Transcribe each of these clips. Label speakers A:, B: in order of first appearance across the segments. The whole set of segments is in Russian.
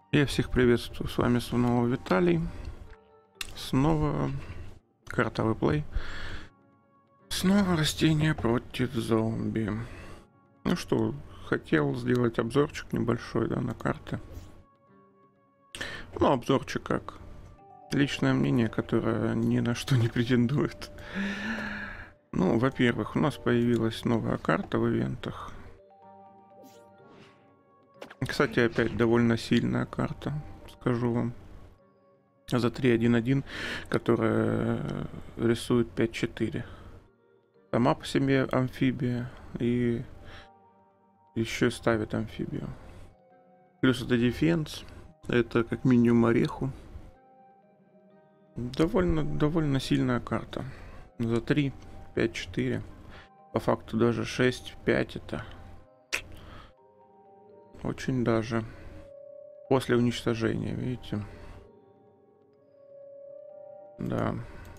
A: Я всех приветствую, с вами снова Виталий. Снова карта Выплей. Снова растения против зомби. Ну что, хотел сделать обзорчик небольшой, да, на карты. Ну, обзорчик как личное мнение, которое ни на что не претендует. Ну, во-первых, у нас появилась новая карта в ивентах. Кстати, опять довольно сильная карта, скажу вам. За 3.1.1, которая рисует 5.4. Сама по себе амфибия и еще ставит амфибию. Плюс это дефенс, это как минимум ореху. Довольно сильная карта. За 3, 5-4. По факту даже 6-5 это очень даже. После уничтожения, видите? Да.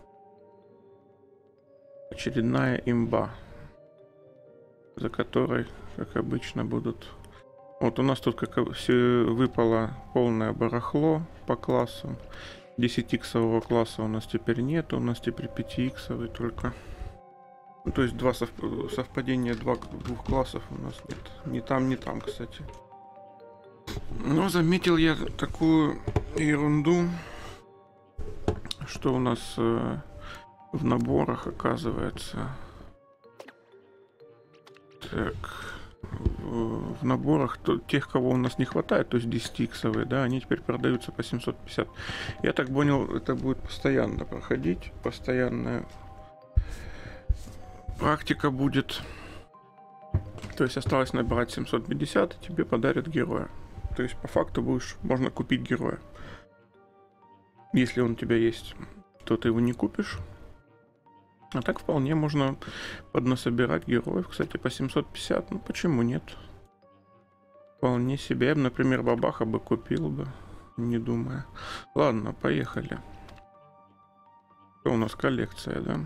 A: Очередная имба, за которой, как обычно, будут... Вот у нас тут, как все, выпало полное барахло по классам. 10-иксового класса у нас теперь нет, у нас теперь 5-иксовый только. Ну, то есть два совпадения двух классов у нас нет. Ни там, ни там, кстати. Но заметил я такую ерунду, что у нас в наборах оказывается. Так, в наборах тех, кого у нас не хватает, то есть 10-иксовые, да, они теперь продаются по 750. Я так понял, это будет постоянно проходить, постоянная практика будет. То есть осталось набирать 750, и тебе подарят героя. То есть по факту можно купить героя. Если он у тебя есть, то ты его не купишь. А так вполне можно поднасобирать героев. Кстати, по 750, ну почему нет? Вполне себе. Я бы, например, бабаха бы купил бы, не думая. Ладно, поехали. Что у нас коллекция, да?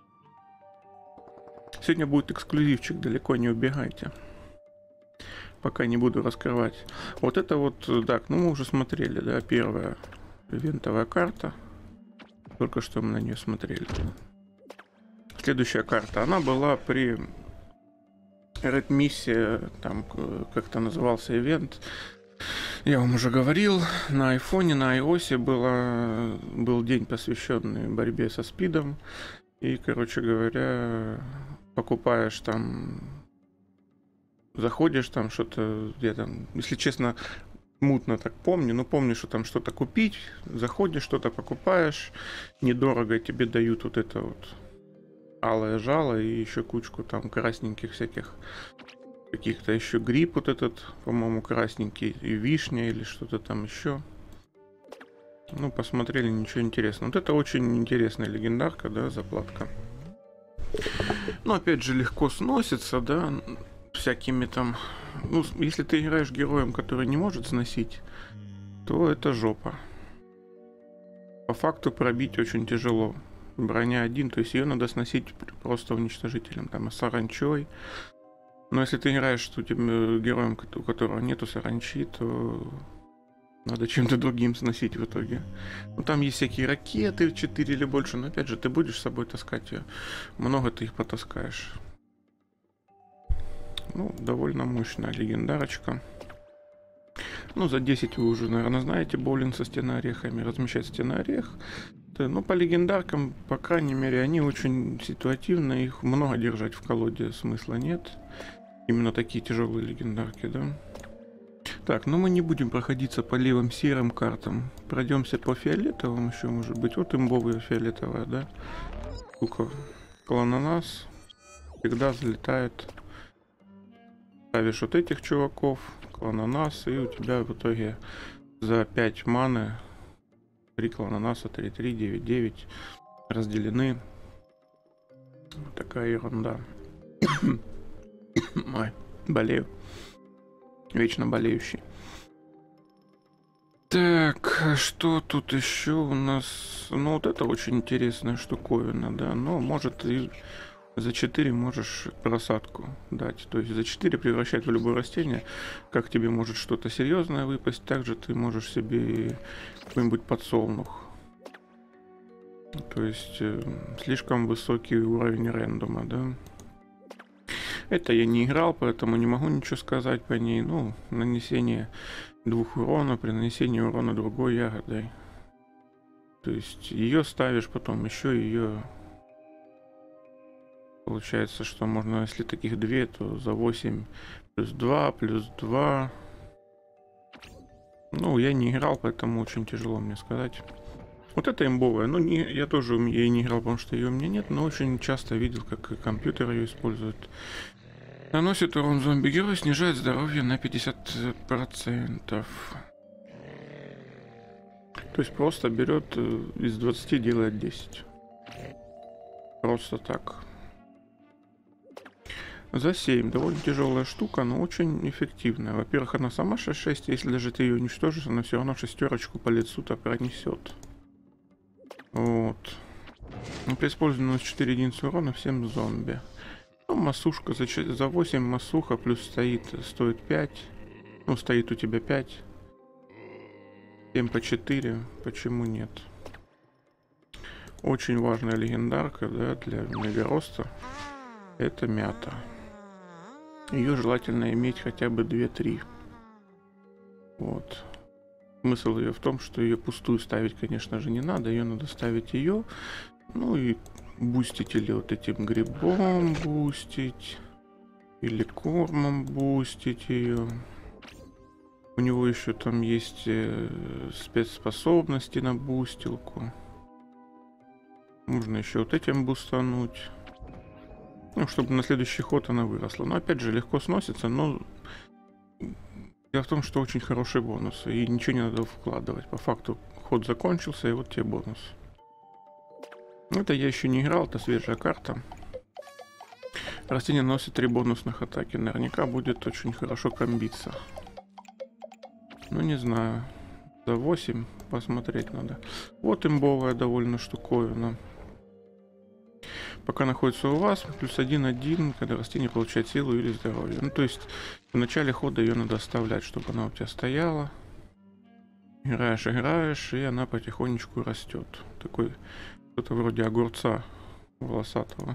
A: Сегодня будет эксклюзивчик, далеко не убегайте. Пока не буду раскрывать. Вот это вот, так, ну мы уже смотрели, да, первая ивентовая карта. Только что мы на нее смотрели. Следующая карта, она была при Red Missile, там как-то назывался ивент. Я вам уже говорил, на айфоне, на iOS был день, посвященный борьбе со спидом. И, короче говоря, покупаешь там, заходишь там что-то, я там, если честно, мутно так помню, но помню, что там что-то купить, заходишь, что-то покупаешь, недорого тебе дают вот это вот алое жало и еще кучку там красненьких всяких каких-то еще гриб вот этот, по-моему, красненький, и вишня или что-то там еще. Ну, посмотрели, ничего интересного. Вот это очень интересная легендарка, да, заплатка. Ну, опять же, легко сносится, да, всякими там... Ну, если ты играешь героем, который не может сносить, то это жопа. По факту пробить очень тяжело. Броня 1, то есть ее надо сносить просто уничтожителем, там, саранчой. Но если ты играешь с этим героем, у которого нету саранчи, то надо чем-то другим сносить в итоге. Ну, там есть всякие ракеты, 4 или больше, но опять же, ты будешь с собой таскать ее. Много ты их потаскаешь. Ну, довольно мощная легендарочка. Ну, за 10 вы уже, наверное, знаете, боулинг со стеноорехами, размещать стеноорех. Ну, по легендаркам, по крайней мере, они очень ситуативны, их много держать в колоде смысла нет. Именно такие тяжелые легендарки, да. Так, ну мы не будем проходиться по левым серым картам. Пройдемся по фиолетовым еще, может быть. Вот имбовая фиолетовая, да. Штука. Клананас всегда залетает. Ставишь вот этих чуваков, клананас, и у тебя в итоге за 5 маны 3 клананаса, 3-3, 9-9 разделены. Вот такая ерунда. Ой, болею. Вечно болеющий. Так, что тут еще у нас? Ну, вот это очень интересная штуковина, да. Но может и За 4 можешь просадку дать. То есть за 4 превращать в любое растение. Как тебе может что-то серьезное выпасть, также ты можешь себе какой-нибудь подсолнух. То есть слишком высокий уровень рандома, да. Это я не играл, поэтому не могу ничего сказать по ней. Ну, нанесение 2 урона при нанесении урона другой ягодой. То есть ее ставишь, потом еще ее. Получается, что можно, если таких 2, то за 8 плюс 2, плюс 2. Ну, я не играл, поэтому очень тяжело мне сказать. Вот это имбовая. Ну, не, я тоже ей не играл, потому что ее у меня нет, но очень часто видел, как компьютер ее использует. Наносит урон зомби-герой, снижает здоровье на 50%. То есть просто берет из 20 делает 10. Просто так. За 7. Довольно тяжелая штука, но очень эффективная. Во-первых, она сама 6-6, если даже ты ее уничтожишь, она все равно шестерочку по лицу-то пронесет. Вот. При использовании 4 единицы урона всем зомби. Ну, массушка за 8 массуха плюс стоит 5. Ну, стоит у тебя 5. 7 по 4. Почему нет? Очень важная легендарка, да, для мегароста. Это мята. Ее желательно иметь хотя бы 2-3. Вот. Смысл ее в том, что ее пустую ставить, конечно же, не надо. Ее надо ставить ее. Ну и бустить или вот этим грибом бустить. Или кормом бустить ее. У него еще там есть спецспособности на бустилку. Можно еще вот этим бустануть. Ну, чтобы на следующий ход она выросла. Но опять же, легко сносится, но дело в том, что очень хорошие бонусы. И ничего не надо вкладывать. По факту ход закончился, и вот тебе бонус. Это я еще не играл, это свежая карта. Растение наносит 3 бонусных атаки. Наверняка будет очень хорошо комбиться. Ну, не знаю. За 8 посмотреть надо. Вот имбовая довольно штуковина. Пока находится у вас, плюс 1-1, когда растение получает силу или здоровье. Ну, то есть в начале хода ее надо оставлять, чтобы она у тебя стояла. Играешь, и она потихонечку растет. Такой, что-то вроде огурца волосатого.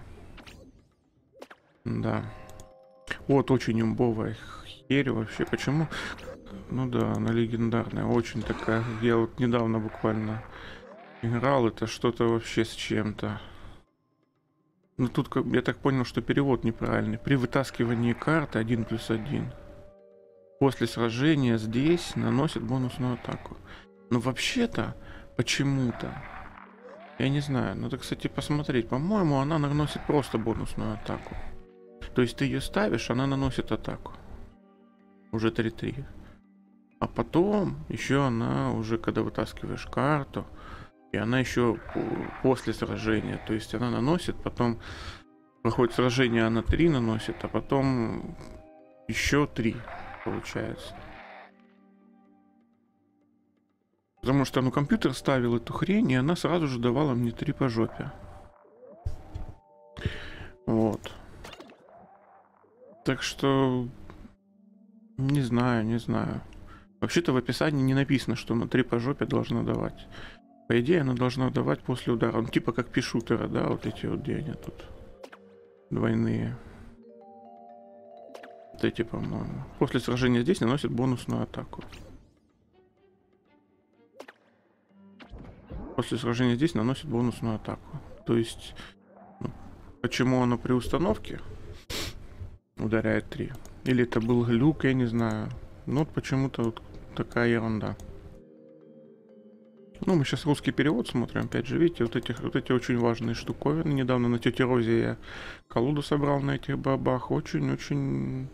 A: Да. Вот очень имбовая херь вообще. Почему? Ну да, она легендарная. Очень такая. Я вот недавно буквально играл. Это что-то вообще с чем-то. Но тут я так понял, что перевод неправильный. При вытаскивании карты 1+1 после сражения здесь наносит бонусную атаку. Но вообще-то, почему-то, я не знаю, надо, кстати, посмотреть. По-моему, она наносит просто бонусную атаку. То есть ты ее ставишь, она наносит атаку. Уже 3-3. А потом еще она уже, когда вытаскиваешь карту, и она еще после сражения, то есть она наносит, потом проходит сражение, она 3 наносит, а потом еще 3 получается. Потому что, ну, компьютер ставил эту хрень, и она сразу же давала мне 3 по жопе. Вот. Так что, не знаю. Вообще-то в описании не написано, что на 3 по жопе должна давать. По идее, она должна давать после удара. Ну, типа как пишутера, да, вот эти вот, где они тут двойные. Вот эти, по-моему. После сражения здесь наносит бонусную атаку. После сражения здесь наносит бонусную атаку. То есть, ну, почему оно при установке ударяет 3? Или это был глюк, я не знаю. Ну, вот почему-то вот такая ерунда. Ну, мы сейчас русский перевод смотрим, опять же, видите, вот эти очень важные штуковины. Недавно на тете Розе я колоду собрал на этих бабах. Очень-очень...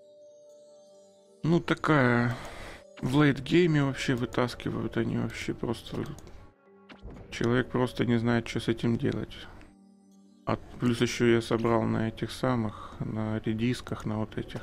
A: Ну, такая... В лейтгейме вообще вытаскивают они вообще просто... Человек просто не знает, что с этим делать. А плюс еще я собрал на этих самых, на редисках, на вот этих.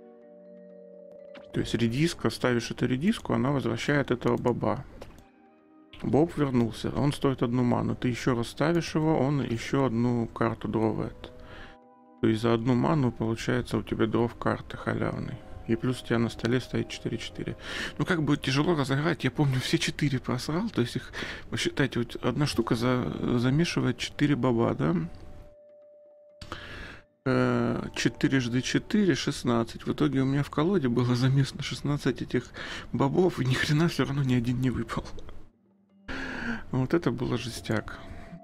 A: То есть редиска, ставишь эту редиску, она возвращает этого баба. Боб вернулся, он стоит 1 ману. Ты еще раз ставишь его, он еще одну карту дровает. То есть за одну ману получается у тебя дров карты халявный. И плюс у тебя на столе стоит 4-4. Ну как бы тяжело разыграть, я помню, все 4 просрал. То есть их, посчитайте, вот одна штука замешивает 4 баба, да? 4 жды 4, 16. В итоге у меня в колоде было замес на 16 этих бобов, и ни хрена все равно ни один не выпал. Вот это было жестяк.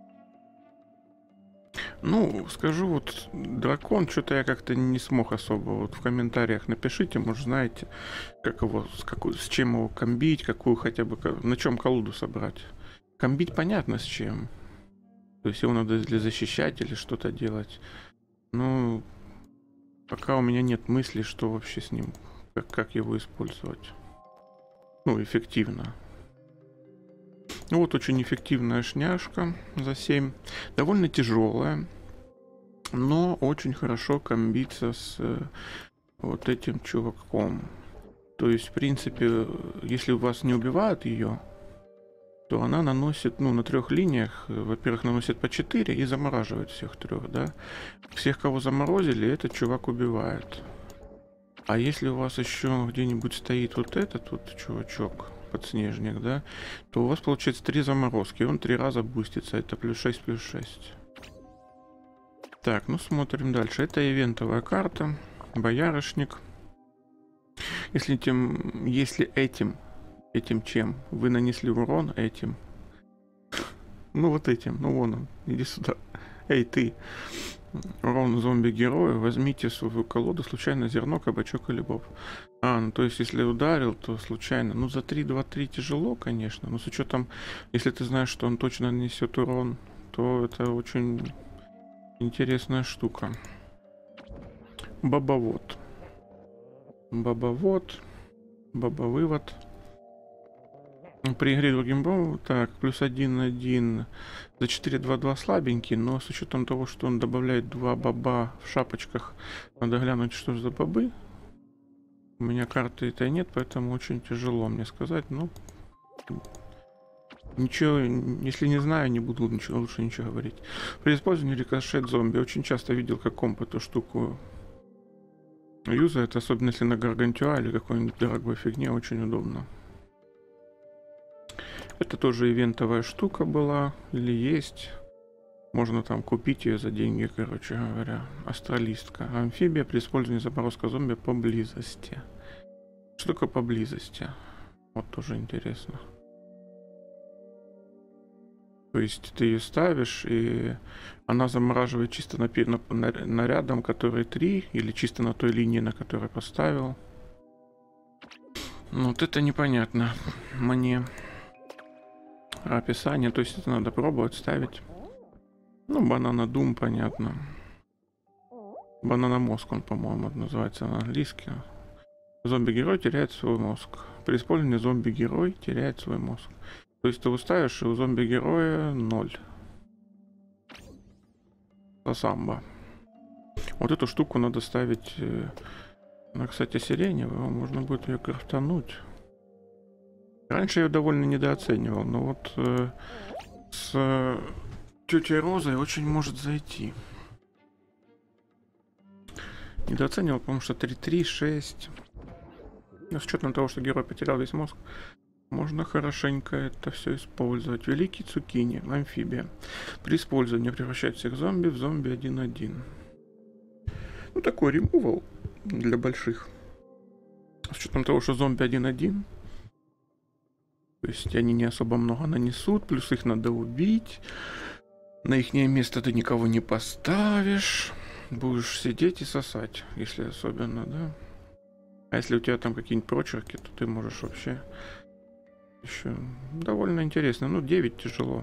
A: Ну, скажу, вот дракон, что-то я как-то не смог особо. Вот в комментариях напишите, может, знаете, как его, с чем его комбить, какую хотя бы, на чем колоду собрать. Комбить понятно с чем. То есть его надо или защищать, или что-то делать. Ну, пока у меня нет мысли, что вообще с ним, как его использовать. Ну, эффективно. Ну, вот очень эффективная шняшка за 7. Довольно тяжелая, но очень хорошо комбится с вот этим чуваком. То есть, в принципе, если у вас не убивают ее, то она наносит, ну, на 3 линиях, во-первых, наносит по 4 и замораживает всех 3, да. Всех, кого заморозили, этот чувак убивает. А если у вас еще где-нибудь стоит вот этот вот чувачок, подснежник, да, то у вас получается 3 заморозки, и он 3 раза бустится. Это плюс 6, плюс 6. Так, ну смотрим дальше. Это ивентовая карта, боярышник. Если этим чем вы нанесли урон этим, ну вот этим, ну вон он, иди сюда. Эй, ты, урон зомби-герою, возьмите в свою колоду случайно зерно, кабачок или боб. Ну то есть если ударил, то случайно. Ну за 3-2-3 тяжело, конечно, но с учетом, если ты знаешь, что он точно нанесет урон, то это очень интересная штука. Бабовод. Бабовод. Бабовывод. При игре другим бомбом, так, плюс 1-1 за 4-2-2 слабенький, но с учетом того, что он добавляет 2 баба в шапочках, надо глянуть, что же за бобы. У меня карты этой нет, поэтому очень тяжело мне сказать, ну, ничего, если не знаю, не буду лучше ничего говорить. При использовании рикошет зомби, очень часто видел, как комп эту штуку юзает, особенно если на Гаргантюа или какой-нибудь дорогой фигне, очень удобно. Это тоже ивентовая штука была, или есть. Можно там купить ее за деньги, короче говоря. Астралистка. Амфибия при использовании заморозка зомби поблизости. Что такое поблизости? Вот тоже интересно. То есть ты ее ставишь, и она замораживает чисто нарядом, который 3, или чисто на той линии, на которой поставил. Ну, вот это непонятно мне. Описание, то есть это надо пробовать ставить. Ну, банана Дум, понятно. Банана мозг, он, по-моему, называется на английском. Зомби-герой теряет свой мозг. При использовании зомби-герой теряет свой мозг. То есть ты уставишь, и у зомби-героя 0. Самбо. Вот эту штуку надо ставить. Она, кстати, сиреневая. Можно будет ее крафтануть. Раньше я ее довольно недооценивал, но вот с тетей Розой очень может зайти. Недооценивал, потому что 3-3, 6. Но с учетом того, что герой потерял весь мозг, можно хорошенько это все использовать. Великий цукини, амфибия. При использовании превращает всех зомби в зомби 1-1. Ну, такой ремувал для больших. С учетом того, что зомби 1-1. То есть они не особо много нанесут, плюс их надо убить. На их место ты никого не поставишь. Будешь сидеть и сосать, если особенно, да. А если у тебя там какие-нибудь прочерки, то ты можешь вообще еще довольно интересно. Ну, 9 тяжело.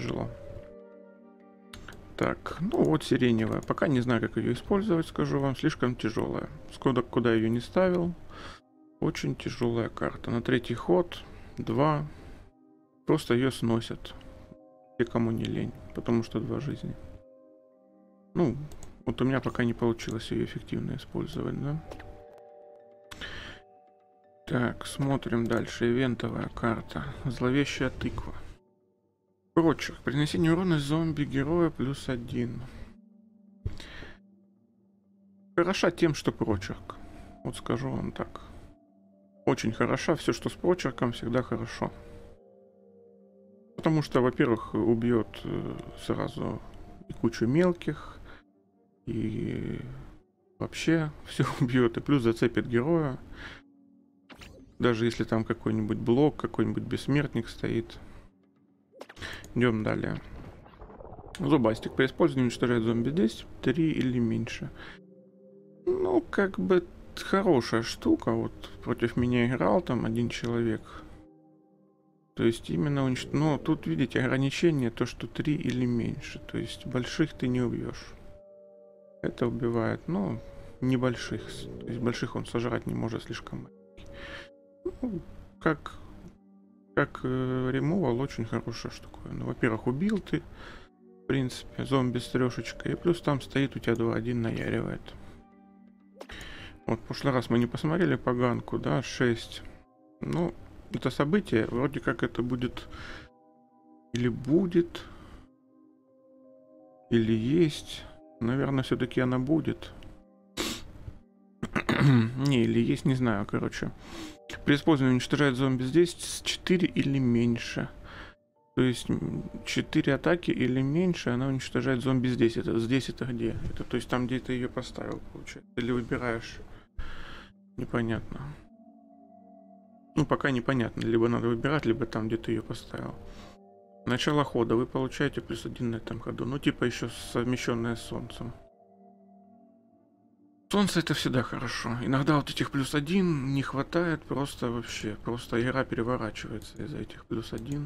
A: Так, ну вот сиреневая. Пока не знаю, как ее использовать, скажу вам. Слишком тяжелая. Куда ее не ставил. Очень тяжелая карта. На 3-й ход 2. Просто ее сносят. Те, кому не лень. Потому что 2 жизни. Ну, вот у меня пока не получилось ее эффективно использовать, да. Так, смотрим дальше. Ивентовая карта. Зловещая тыква. Прочерк. При нанесении урона зомби-героя +1. Хороша тем, что прочерк. Вот скажу вам так. Очень хороша. Все, что с прочерком, всегда хорошо. Потому что, во-первых, убьет сразу и кучу мелких, и вообще все убьет, и плюс зацепит героя. Даже если там какой-нибудь блок, какой-нибудь бессмертник стоит. Идем далее. Зубастик при использовании уничтожает зомби здесь 3 или меньше. Ну, как бы хорошая штука. Вот против меня играл там один человек. То есть именно уничтожить. Но тут, видите, ограничение то, что 3 или меньше. То есть больших ты не убьешь. Это убивает, ну, небольших. То есть больших он сожрать не может, слишком маленький. Ну, как ремувал, очень хорошая штука. Ну, во-первых, убил ты, в принципе, зомби с трешечкой. И плюс там стоит у тебя 2-1 наяривает. Вот, в прошлый раз мы не посмотрели поганку, да, 6. Ну, это событие, вроде как это будет... Или будет... Или есть... Наверное, все-таки она будет. Не, или есть, не знаю, короче. При использовании уничтожает зомби здесь с 4 или меньше. То есть 4 атаки или меньше, она уничтожает зомби здесь. Это здесь это где? Это то есть там, где ты ее поставил, получается. Или выбираешь. Непонятно. Ну, пока непонятно. Либо надо выбирать, либо там, где ты ее поставил. Начало хода. Вы получаете +1 на этом ходу. Ну, типа еще совмещенное с солнцем. Солнце это всегда хорошо. Иногда вот этих +1 не хватает просто вообще. Просто игра переворачивается из-за этих +1.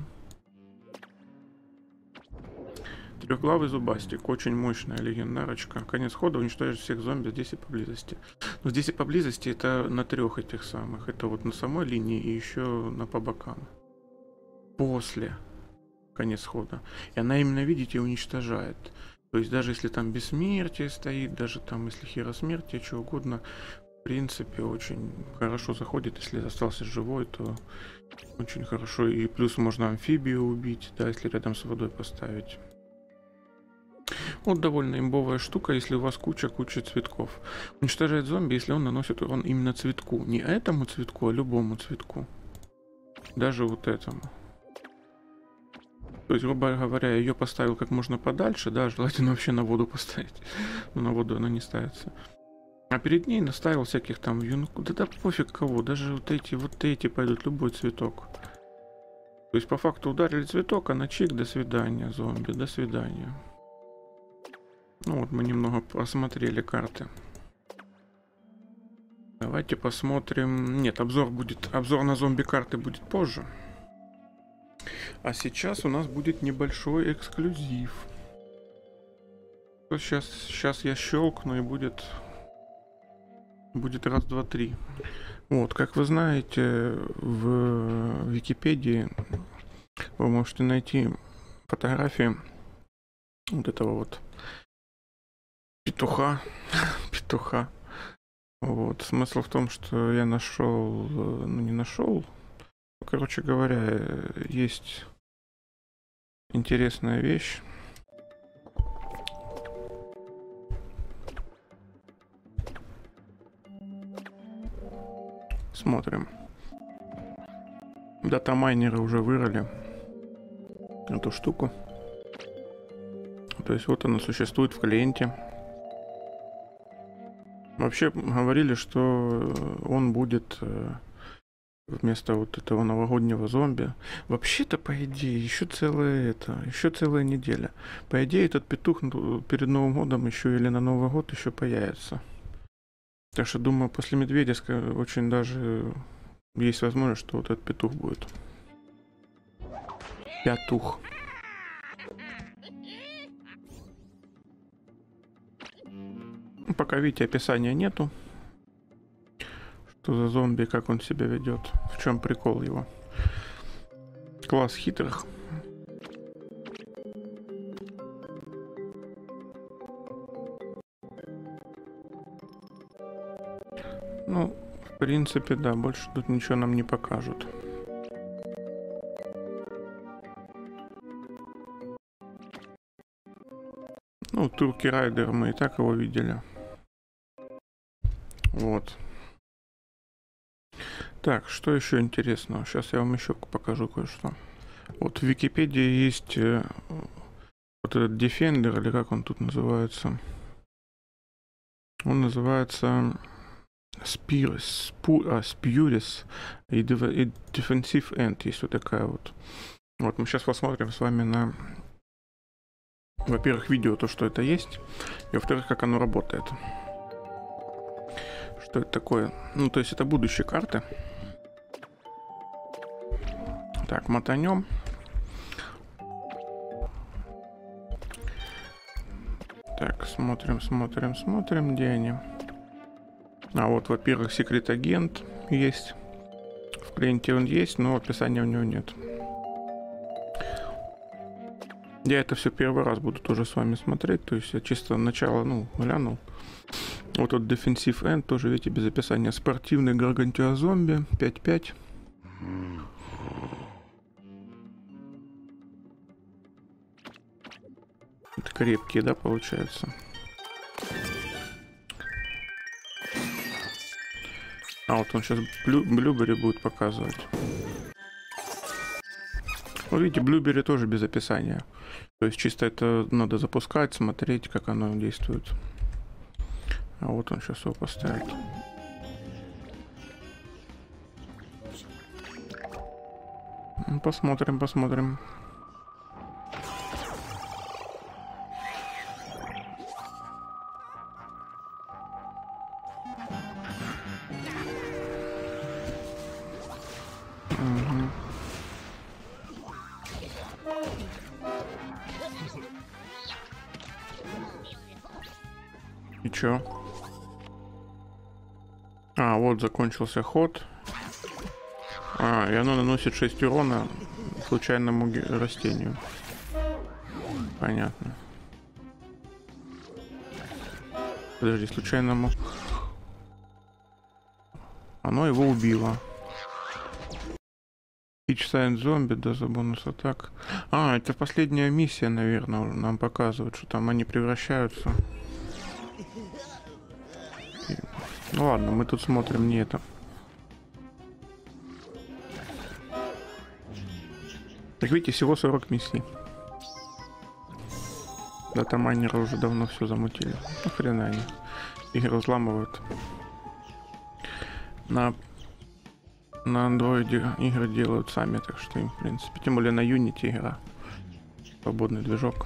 A: Трехглавый зубастик. Очень мощная легендарочка. Конец хода уничтожает всех зомби здесь и поблизости. Но здесь и поблизости это на 3 этих самых. Это вот на самой линии и еще на по бокам. После конец хода. И она именно, видите, уничтожает. То есть даже если там бессмертие стоит, даже там если херосмертие, что угодно, в принципе, очень хорошо заходит. Если остался живой, то очень хорошо. И плюс можно амфибию убить, да, если рядом с водой поставить. Вот довольно имбовая штука, если у вас куча цветков. Уничтожает зомби, если он наносит урон именно цветку. Не этому цветку, а любому цветку. Даже вот этому. То есть, грубо говоря, ее поставил как можно подальше, да, желательно вообще на воду поставить. Но на воду она не ставится. А перед ней наставил всяких там юнку. Да пофиг кого, даже вот эти пойдут, любой цветок. То есть, по факту ударили цветок, а на чик, до свидания, зомби, до свидания. Ну вот мы немного посмотрели карты. Давайте посмотрим. Нет, обзор на зомби карты будет позже. А сейчас у нас будет небольшой эксклюзив. Сейчас я щелкну и будет раз, два, три. Вот, как вы знаете, в Википедии вы можете найти фотографии вот этого вот петуха. Вот, смысл в том, что я нашел, ну не нашел, короче говоря, есть интересная вещь. Смотрим. Датамайнеры уже вырыли эту штуку. То есть вот она существует в клиенте. Вообще говорили, что он будет вместо вот этого новогоднего зомби. Вообще-то, по идее, еще целая неделя. По идее, этот петух перед Новым годом еще или на Новый год еще появится. Так что, думаю, после медведя очень даже есть возможность, что вот этот петух будет. Пятух. Пока, видите, описания нету. Что за зомби, как он себя ведет, в чем прикол его. Класс хитрых. Ну, в принципе, да, больше тут ничего нам не покажут. Ну, Турки Райдер, мы и так его видели. Вот. Так, что еще интересного? Сейчас я вам еще покажу кое-что. Вот в Википедии есть вот этот Defender, или как он тут называется. Он называется Spurious и Defensive End. Есть вот такая вот. Вот мы сейчас посмотрим с вами на, во-первых, видео, то, что это есть, и во-вторых, как оно работает. Что это такое? Ну, то есть это будущие карты. Так, мотанем. Так, смотрим, где они. А вот, во-первых, секрет агент есть. В клиенте он есть, но описания у него нет. Я это все первый раз буду тоже с вами смотреть. То есть я чисто начало, глянул. Вот тут Defensive End тоже, видите, без описания. Спортивный гаргантиозомби 5-5. Это крепкие, да, получается? А вот он сейчас Блюбери будет показывать. Ну, видите, Блюбери тоже без описания. То есть чисто это надо запускать, смотреть, как оно действует. А вот он сейчас его поставит. Посмотрим. И чё? А, вот закончился ход. И оно наносит 6 урона случайному растению. Понятно. Подожди, случайному... Оно его убило. Each Sign зомби, да, за бонус атак. Это последняя миссия, наверное, нам показывают, что там они превращаются. Ну ладно, мы тут смотрим не это. Так видите, всего 40 миссий. Датамайнеры уже давно все замутили. Ну хрена они. Игры взламывают. На андроиде игры делают сами, так что им, в принципе, тем более на Unity игра. Свободный движок.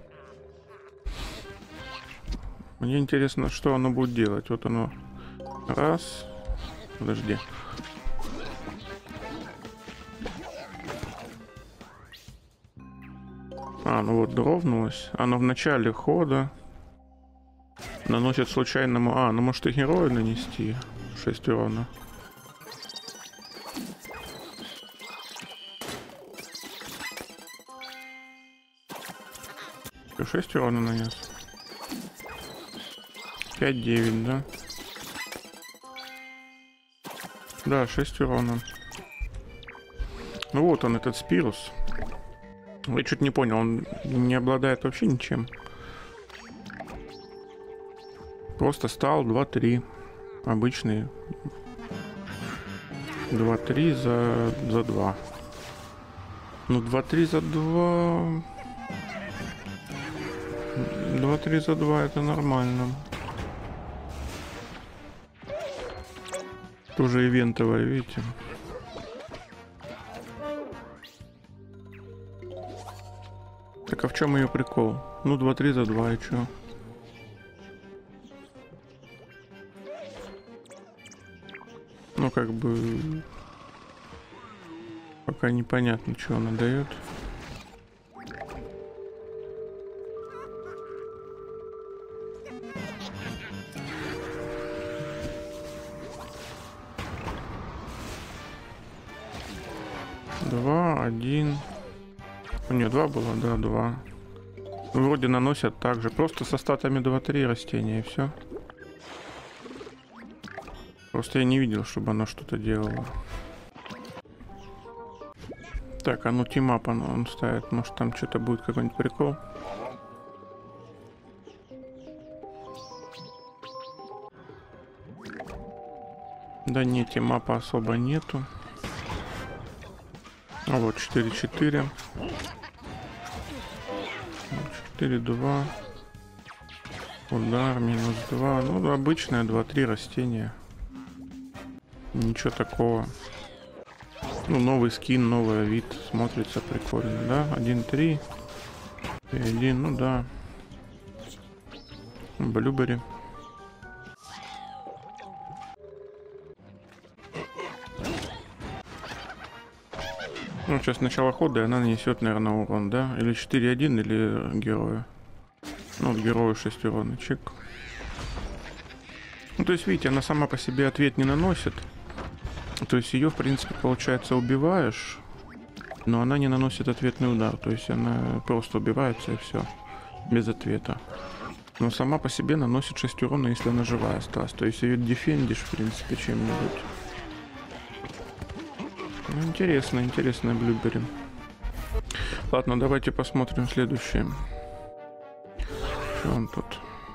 A: Мне интересно, что оно будет делать. Вот оно. Раз. Подожди. Ну вот дровнулось. Оно в начале хода наносит случайному... ну может и герою нанести 6 урона. 6 урона нанес. 5-9, да? Да, 6 урона. Ну вот он, этот Спирус. Я чуть не понял, он не обладает вообще ничем. Просто стал 2-3. Обычный. 2-3 за 2. Ну, 2-3 за 2... 2-3 за 2 это нормально. Тоже ивентовая, видите? Так а в чем ее прикол? Ну 2-3 за 2 и чё? Ну как бы... Пока непонятно, что она дает. Два, 1. Нет, 2 было, да, 2. Вроде наносят также. Просто со статами 2-3 растения и все. Просто я не видел, чтобы оно что-то делало. Так, а ну тимап он ставит. Может там что-то будет, какой-нибудь прикол. Да нет, тимапа особо нету. А вот 4-4. 4-2. Удар, минус 2. Ну, обычное 2-3 растения. Ничего такого. Ну, новый скин, новый вид. Смотрится прикольно, да? 1-3. И 1, ну да. Блюбери. Ну, сейчас начало хода, и она нанесет, наверное, урон, да? Или 4-1, или герою. Ну, вот герою 6 урона, чек. Ну, то есть, видите, она сама по себе ответ не наносит. То есть, ее, в принципе, получается, убиваешь, но она не наносит ответный удар. То есть, она просто убивается, и все. Без ответа. Но сама по себе наносит 6 урона, если она живая осталась. То есть, ее дефендишь, в принципе, чем-нибудь. Ну, интересно, интересно, Блюбери. Ладно, давайте посмотрим следующее. Что он тут?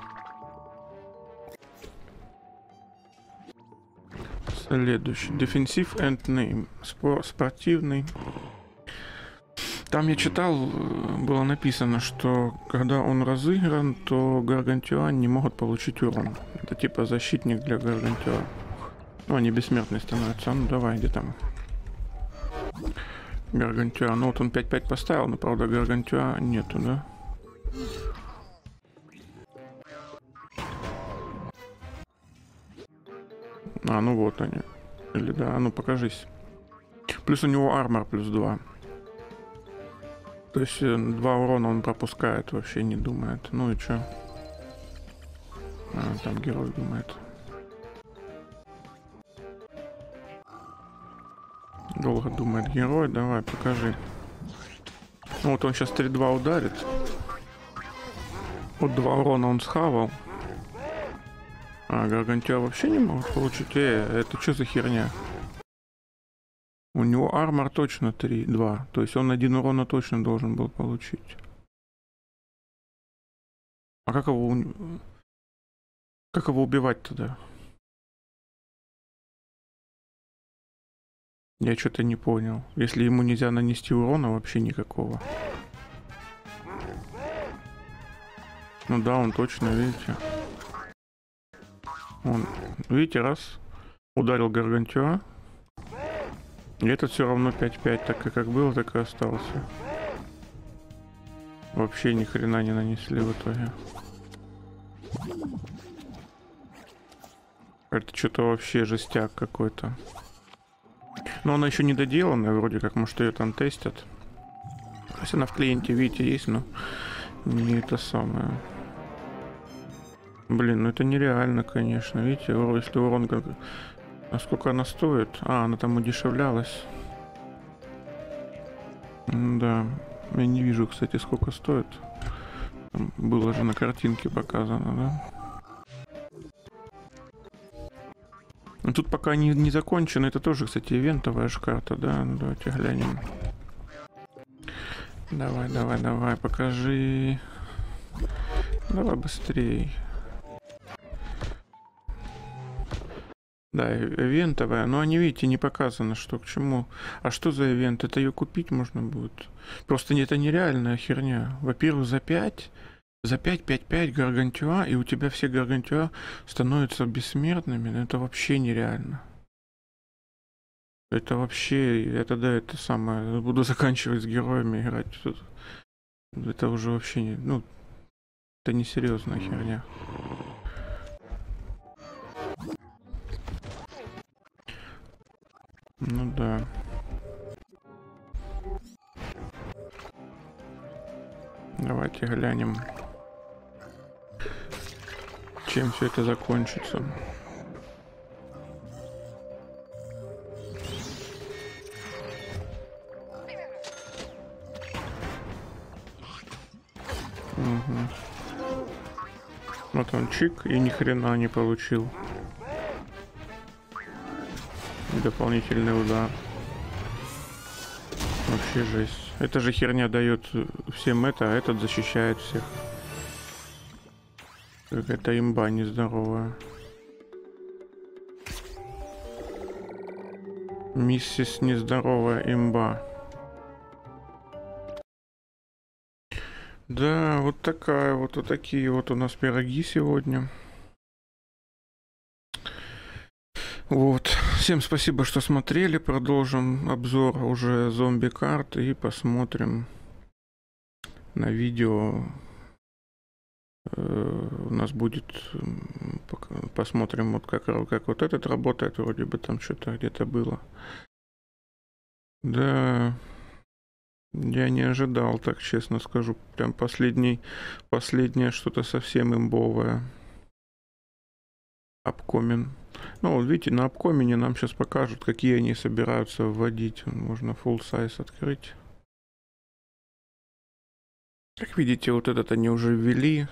A: Следующий. Defensive and Name. Спортивный. Там я читал, было написано, что когда он разыгран, то Гаргантюа не могут получить урон. Это типа защитник для Гаргантюа. Ну, они бессмертные становятся. Ну, давай, где там? Гаргантюа. Ну, вот он 5-5 поставил, но, правда, Гаргантюа нету, да? А, ну вот они. Или да, а ну покажись. Плюс у него армор плюс 2. То есть 2 урона он пропускает, вообще не думает. Ну и чё? А, там герой думает. Долго думает герой, давай, покажи. Ну вот он сейчас 3-2 ударит. Вот 2 урона он схавал. А, Гаргантюа вообще не могут получить. Это что за херня? У него армор точно 3-2. То есть он 1 урона точно должен был получить. А как его убивать тогда? Я что-то не понял. Если ему нельзя нанести урона вообще никакого. Ну да, он точно, видите. Он, видите, раз ударил Гаргантюа. И этот все равно 5-5, так и как был, так и остался. Вообще ни хрена не нанесли в итоге. Это что-то вообще жестяк какой-то. Но она еще не доделанная, вроде как, может, ее там тестят. То есть она в клиенте, видите, есть, но не это самое. Блин, ну это нереально, конечно. Видите, если урон как... А сколько она стоит? А, она там удешевлялась. Да. Я не вижу, кстати, сколько стоит. Там было же на картинке показано, да? Ну, тут пока не закончено. Это тоже, кстати, ивентовая же карта, да? Ну, давайте глянем. Давай, давай, давай, покажи. Давай быстрее. Да, ивентовая, но они, видите, не показано, что к чему. А что за ивент? Это ее купить можно будет. Просто это нереальная херня. Во-первых, за 5 5-5 Гаргантюа, и у тебя все Гаргантюа становятся бессмертными. Это вообще нереально. Это вообще, это самое, буду заканчивать с героями играть. Это уже вообще не, ну, это несерьезная херня. Ну да. Давайте глянем, чем все это закончится. Угу. Вот он чик и ни хрена не получил. Дополнительный удар. Вообще жесть. Эта же херня дает всем это, а этот защищает всех. Какая-то имба нездоровая. Миссис Нездоровая имба. Да, вот такая вот такие вот у нас пироги сегодня. Вот. Всем спасибо, что смотрели. Продолжим обзор уже зомби-карт и посмотрим на видео. У нас будет... Посмотрим, вот как вот этот работает. Вроде бы там что-то где-то было. Да... Я не ожидал, так честно скажу. Прям последнее что-то совсем имбовое. Апкомин. Ну, вот видите, на Апкомине нам сейчас покажут, какие они собираются вводить. Можно full size открыть. Как видите, вот этот они уже ввели.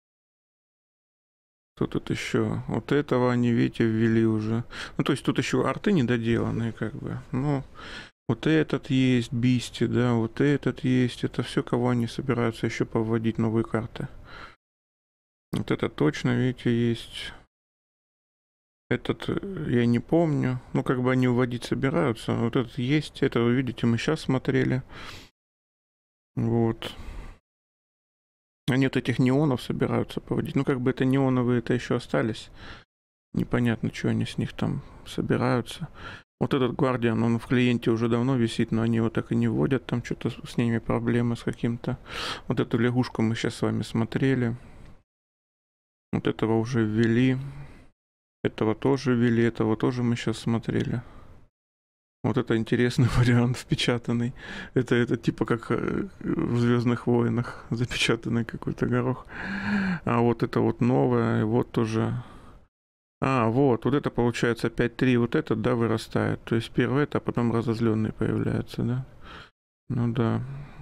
A: Тут еще вот этого они, видите, ввели уже. Ну, то есть тут еще арты недоделанные, как бы. Ну, вот этот есть, Бисти, да, вот этот есть. Это все, кого они собираются еще повводить новые карты. Вот это точно, видите, есть. Этот я не помню. Ну, как бы они вводить собираются. Вот этот есть. Это, вы видите, мы сейчас смотрели. Вот. Они вот этих неонов собираются поводить. Ну, как бы это неоновые, это еще остались. Непонятно, что они с них там собираются. Вот этот Guardian, он в клиенте уже давно висит, но они его так и не вводят. Там что-то с ними проблемы с каким-то. Вот эту лягушку мы сейчас с вами смотрели. Вот этого уже ввели. Этого тоже ввели, этого тоже мы сейчас смотрели. Вот это интересный вариант впечатанный. Это типа как в Звездных войнах запечатанный какой-то горох. А вот это вот новое, вот тоже. А, вот это получается 5-3, вот этот, да, вырастает. То есть первый это, а потом разозленный появляется, да? Ну да.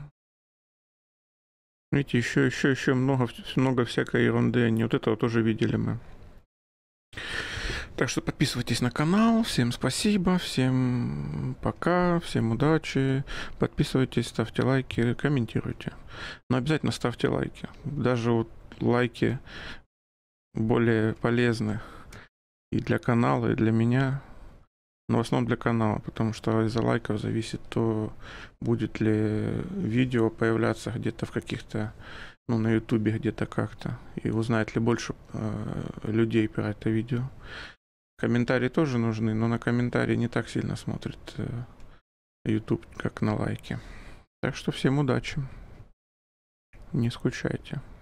A: Видите, еще много всякой ерунды. Они вот этого тоже видели мы. Так что подписывайтесь на канал. Всем спасибо, всем пока, всем удачи. Подписывайтесь, ставьте лайки, комментируйте. Но обязательно ставьте лайки. Даже вот лайки более полезны и для канала, и для меня. Но в основном для канала, потому что из-за лайков зависит то, будет ли видео появляться где-то в каких-то, ну, на ютубе где-то как-то. И узнает ли больше людей про это видео. Комментарии тоже нужны, но на комментарии не так сильно смотрит YouTube, как на лайки. Так что всем удачи. Не скучайте.